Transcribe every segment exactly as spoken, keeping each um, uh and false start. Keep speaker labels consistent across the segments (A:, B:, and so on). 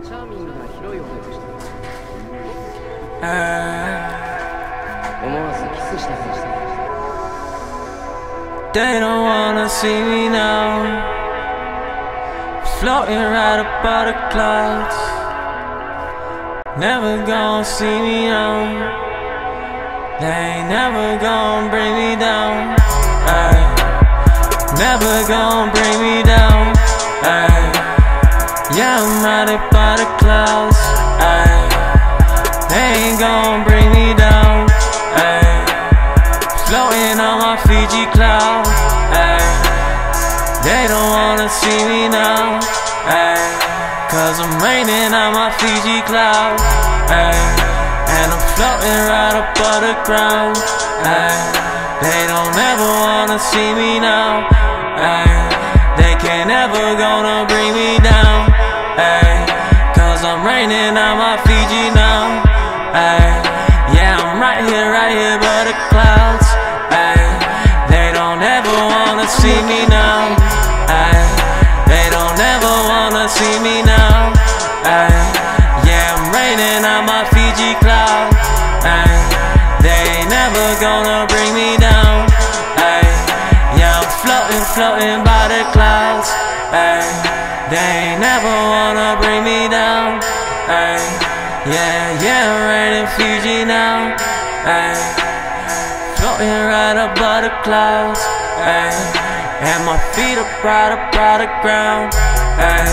A: チャーミングな広いおでこしてます。思わずキスしたふりして。
B: They don't wanna see me now, floating right above the clouds. Never gonna see me now. They ain't never gonna bring me down. Ay. Never gonna bring me down. Ay. Yeah, I'm right above the clouds. Ay. They ain't gonna bring me down. Ay. Floating on my Fiji cloud. Ay. They don't wanna see me now. Ay. Cause I'm raining on my Fiji cloud. Ay. And I'm floating right above the ground. Ay. They don't ever wanna see me now. Ay. They can't ever gonna bring me down. Ay. Cause I'm raining on my Fiji now. Ay. Yeah, I'm right here, right here above the clouds. Ay. They don't ever wanna see me now. Ay. They don't ever wanna see me now. Ay. Yeah, I'm raining on my Fiji cloud. Ay. They ain't never gonna bring me down. Ay. Yeah, I'm floating, floating by the clouds. Ay. They ain't never wanna bring me down. Ay. Yeah, yeah, I'm raining Fiji now. Ay. Floating right above the clouds. Ay. And my feet are right up out the ground. Ay.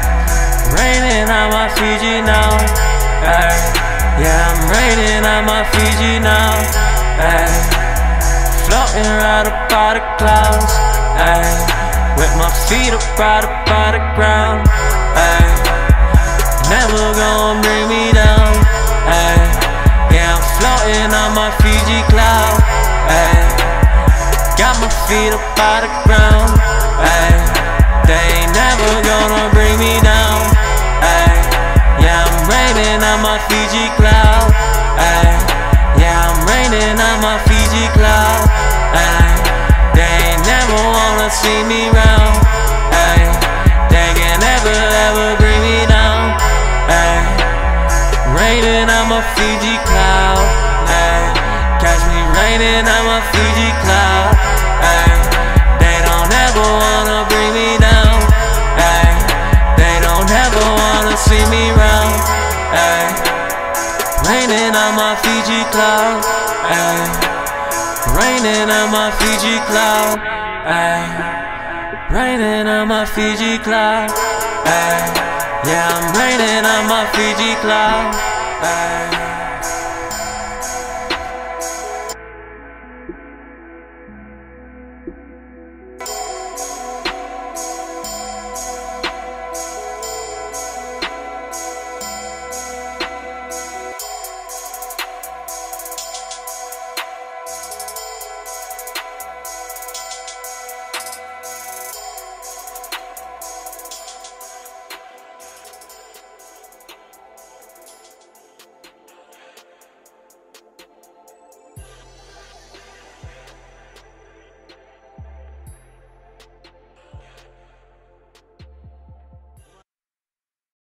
B: Raining on my Fiji now. Ay. Yeah, I'm raining on my Fiji now. Ay. Floating right up out the clouds. Ay. With my feet up right up out the ground. Ay. Never gonna bring me down. Ay. Yeah, I'm floating on my Fiji cloud. Ay. Got my feet up out the ground. Ay. They ain't never gonna bring me down. Ay. Yeah, I'm raining on my Fiji cloud. Ay. Yeah, I'm raining on my Fiji cloud. Ay. They ain't never wanna see me round. Ay. They can never ever bring me down. Ay. Raining on my Fiji cloud. Ay. Catch me raining on my Fiji cloud. Ay. They don't ever wanna bring me down. Ay. They don't ever wanna see me round. Ay. Raining on my Fiji cloud. Ay. Raining on my Fiji cloud. Ay. Raining on my Fiji cloud. Ay. Yeah, I'm raining on my Fiji cloud. Ay.